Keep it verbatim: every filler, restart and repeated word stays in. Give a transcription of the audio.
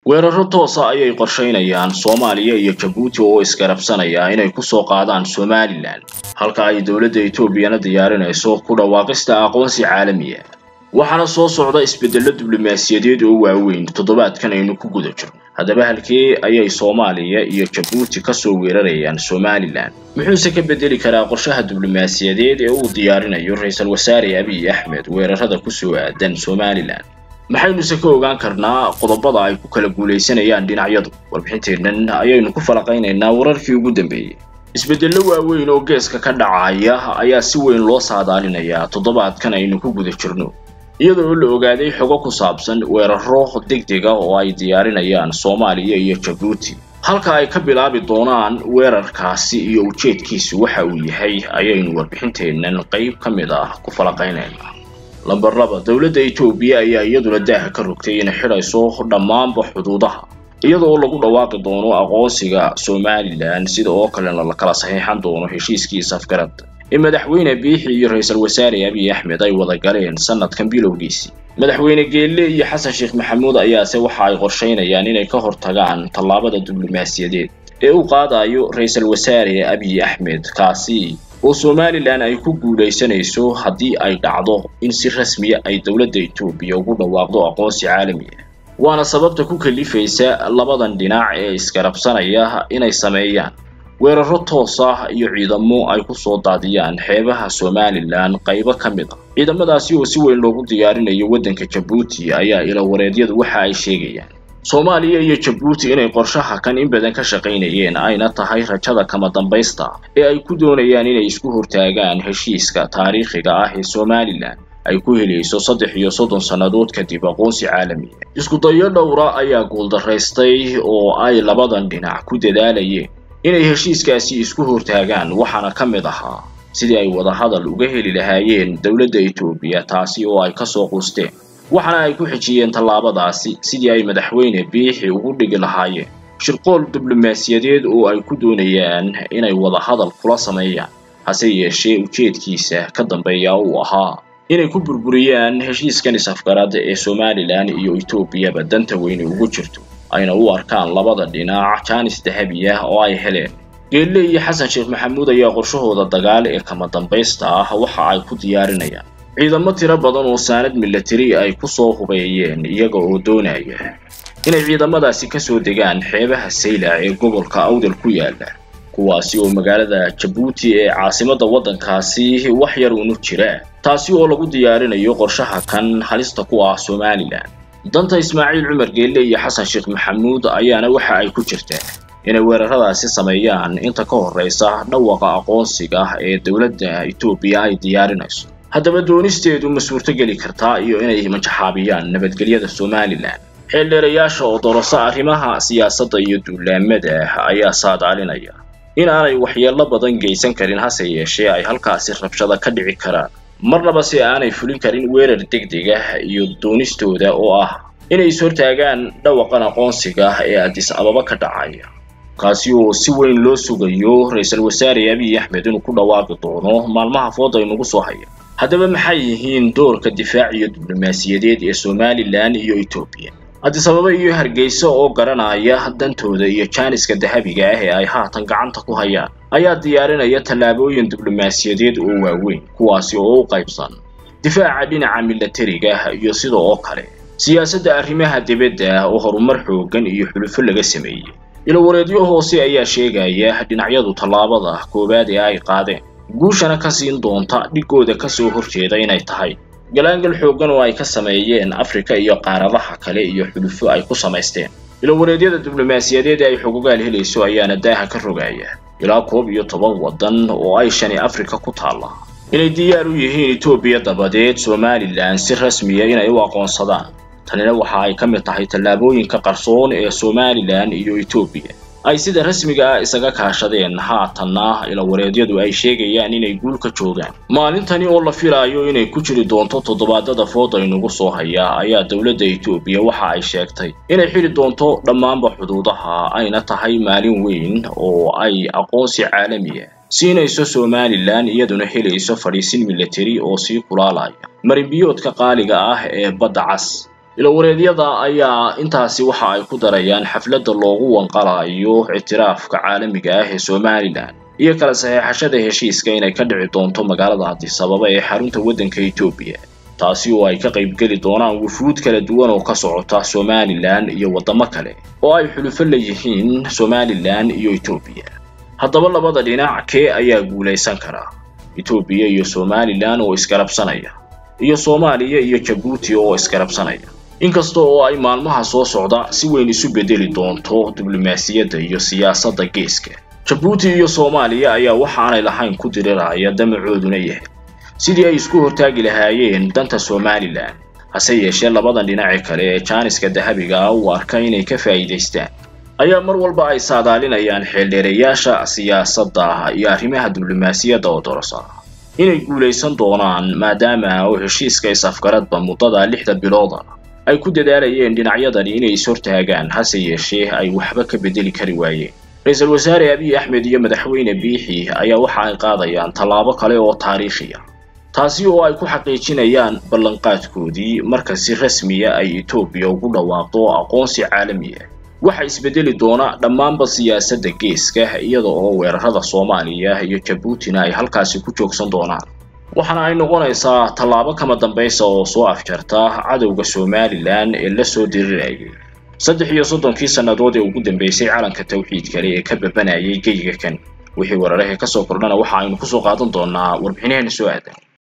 weeraro toos ah ayay qorsheynayaan Soomaaliya iyo Djibouti oo iskarabsanaya inay ku soo qaadaan Somaliland halka ay dawladda Itoobiya diyaarinayso ku dhawaaqista aqoonsi caalami ah waxaana soo socda isbeddello diblomaasiyadeed oo waaweyn toddobaadkan aynu ku guda jirno haddaba halkee ayay Soomaaliya iyo Djibouti ka soo weerarayaan Somaliland muxuu ka bedeli karaa qorshaha diblomaasiyadeed ee uu diyaarinayo ra'iisul wasaare Abiy Ahmed weerarada ku soo aadan Somaliland maxaynu se ka ogaan karnaa qodobada ay ku kala guuleysanayaan dhinacyadu warbixinteennan ayaynu ku falaqaynaynaa wararkii ugu dambeeyay isbeddello waaweyn oo geeska ka dhacaya ayaa si weyn loo saadaalinayaa toddobaadkan aynu ku guda jirno iyadoo la ogaaday xogo ku saabsan weeraro degdeg ah oo ay diyaarinayaan Soomaaliya iyo Djibouti halka ay ka bilaabi doonaan weerarkaasi iyo ujeedkiisu waxa uu yahay ayaynu warbixinteennan qayb ka mid ah ku falaqaynaynaa lambar laba dawladda Itoobiya ayaa iyaduna daaha ka rogtay in xirayso dhammaan xuduudaha iyadoo lagu dhawaaqi doono aqoonsiga Somaliland sida oo kale la kala saxiixan doono heshiiskiisa afgarad ee madaxweyne Biixi iyo ra'iisul wasaare Abiy Ahmed ay wada galeen sanadkan bilowgiisii madaxweyne Geelle iyo Xasan Sheekh Maxamuud ayaa se waxa ay qorsheynayaan inay ka hortagaan tallaabada diblomaasiyadeed ee uu qaadayo ra'iisul wasaare Abiy Ahmed kaasi oo Somaliland ay ku guuleysanayso haddii ay dhacdo in si rasmi ah ay dawladda Itoobiya ugu dhawaaqdo aqoonsi caalami ah waana sababta ku kalifaysa labadan dhinac ee iskarabsanaya inay sameeyaan weeraro toos ah iyo ciidamo ay ku soo daadiyaan xeebaha Somaliland qaybo ka mid ah ciidamadaasi oo si weyn loogu diyaarinayo waddanka Djibouti ayaa ila wareedyadu waxa ay sheegayaan Soomaaliya iyo Djibouti inay qorshaha kan in badan ka shaqeynayeen ayna tahay rajada kama dambaysta ee ay ku doonayaan inay isku hortaagaan heshiiska taariikhiga ah ee Somaliland ay ku helayso saddex iyo soddon sanadood kadib aqoonsi caalami ah isku dayo dhowra ayaa guuldareystay oo ay labadan dhinac ku dadaalayeen inay heshiiskaasi isku hortaagaan waxaana ka mid ahaa sidii ay wada hadal uga heli lahaayeen dawladda Itoobiya taasi oo ay ka soo qusteen waxaana ay ku xijiyeen tallaabadaasi sidii ay madaxweyne Biixi ugu dhigi lahaayeen shirqool diblomaasiyadeed oo ay ku doonayaan inay wada hadal kula sameeyaan hase yeeshee ujeedkiisa ka dambeeya uu ahaa inay ku burburiyaan heshiiskan isafgarad ee Somaliland iyo Itoobiya badanta weyn ugu jirto ayna u arkaan labada dhinac jaanis dahabi ah oo ay heleen Geelle iyo Xasan Sheekh Maxamuud ayaa qorshahooda dagaal ee kama dambaysta ah waxa ay ku diyaarinayaan ciidamo tiro badan oo saanad military ay ku soo hubeeyeen iyaga oo doonaya inay ciidamadaasi ka soo degaan xeebaha Saylac ee gobolka Awdal ku yaala kuwaasi oo magaalada Djibouti ee caasimadda waddankaasi wax yar uu jira taasi oo lagu diyaarinayo qorshaha kan halista ku ah Somaliland danta Ismaaciil Cumar Geelle iyo Xasan Sheekh Maxamuud ayaana waxa ay ku jirtaa inay weeraradaasi sameeyaan inta ka horeysa dhawaaqa aqoonsiga ee dawladda Itoobiya ay diyaarinayso haddaba doonisteedu ma suurtageli kartaa iyo inay majaxaabiyaan nabadgelyada Somaliland xeelerayaasha oo doorasa arrimaha siyaasadda iyo duulaamada ayaa saadaalinaya in aanay waxyeello badan geysan karin hase yeeshee ay halkaasi rabshado ka dhici karaan marnaba si aanay fulin karin weerar degdeg ah iyo doonistooda oo ah inay is hortaagaan dhawaqan aqoonsiga ee Addis Ababa ka dhacaya kaasi oo si weyn loo sugayo ra'iisul wasaare Abiy Ahmed inuu ku dhawaaqi doono maalmaha fooda inagu soo haya haddaba maxay yihiin doorka difaac iyo diblomaasiyadeed ee Somaliland iyo Itoobiya Addis Ababa iyo Hargeysa oo garanaya dantooda iyo jaaniska dahabiga ah ee ay haatan gacanta ku hayaan ayaa diyaarinaya tallaabooyin diblomaasiyadeed oo waaweyn kuwaasi oo u qaybsan difaaca dhinaca militariga iyo sidoo kale siyaasadda arrimaha dibadda oo horumar xoogan iyo xulufo laga sameeyay ila wareedyo hoose ayaa sheegaya dhinacyadu tallaabada koobaad ee ay qaadeen guushana ka siin doonta dhigooda ka soo horjeeda inay tahay galaangal xoogan oo ay ka sameeyeen Afrika iyo qaaradaha kale iyo xulufo ay ku sameysteen ila wareedyada diblomaasiyadeed ay xogogaal helayso ayaana daaha ka rogaya ilaa koob iyo toban wadan oo ay shani Afrika ku taala inay diyaar u yihiin Itoobiya dabadeed Somaliland si rasmi ah inay u aqoonsadaan tanina waxa ay ka mid tahay tallaabooyinka qarsoon ee Somaliland iyo Itoobiya ay sida rasmiga ah isaga kaashadeen haatanna ila wareedyadu ay sheegayaan inay guul ka joogaan maalintani oo la filayo inay ku jiri doonto toddobaadada fooda inagu soo haya ayaa dawladda Itoobiya waxa ay sheegtay inay xiri doonto dhammaan xuduudaha ayna tahay maalin weyn oo ay aqoonsi caalami ah siinayso Somaliland iyaduna helayso fariisin military oo sii kulaalaya marinbiyoodka qaaliga ah ee badda cas ila wareedyada ayaa intaasi waxa ay ku darayaan xafladda loogu wanqalayo ictiraafka caalamiga ah ee Somaliland iyo kala saxiixashada heshiiska inay ka dhici doonto magaalada Addis Ababa ee xarunta waddanka Itoobiya taasi oo ay ka qayb gali doonaan wufuud kala duwan oo ka socota Somaliland iyo wadamo kale oo ay xulufo leeyihiin Somaliland iyo Itoobiya haddaba labada dhinac kee ayaa guuleysan kara Itoobiya iyo Somaliland oo iskarabsanaya iyo Soomaaliya iyo Djibouti oo iskarabsanaya inkasta oo ay maalmaha soo socda si weyn isu bedeli doonto diblomaasiyadda iyo siyaasadda geeska Djibouti iyo Soomaaliya ayaa waxaanay lahayn ku diriraya damacooduna yahay sidii ay isku hortaagi lahaayeen danta Somaliland hase yeeshee labadan dhinac kale ee jaaniska dahabiga ah u arka inay ka faa'iideystaan ayaa mar walba ay saadaalinayaan xeeldheerayaasha siyaasadda iyo arrimaha diblomaasiyadda oo dorasa inay guuleysan doonaan maadaama oo heshiiska is-afgaradba muddada lixda bilood ay ku dadaalayeen dhinacyadani inay is hortaagaan hase yeeshee ay waxba ka bedeli kari waayeen ra'iisul wasaare Abiy Ahmed iyo madaxweyne Biixi ayaa waxa ay qaadayaan tallaabo kale oo taariikhi ah taasi oo ay ku xaqiijinayaan ballanqaadkoodii marka si rasmi ah ay Itoobiya ugu dhawaaqdo aqoonsi caalami ah waxa isbedeli doona dhammaanba siyaasadda geeska iyadoo oo weerarada Soomaaliya iyo Djibouti ay halkaasi ku joogsan doonaan waxana ay noqonaysaa tallaabo kama dambaysa oo soo afjarta cadawga Somaliland ee la soo dirirayay saddex iyo soddonkii sanadood ee ugu dambeysay calanka tawxiidka ee ka babanayay geyiga kan wixii weeraraha ka soo kordhana waxa aynu ku soo qaadan doonaa warbixinaheena soo aadan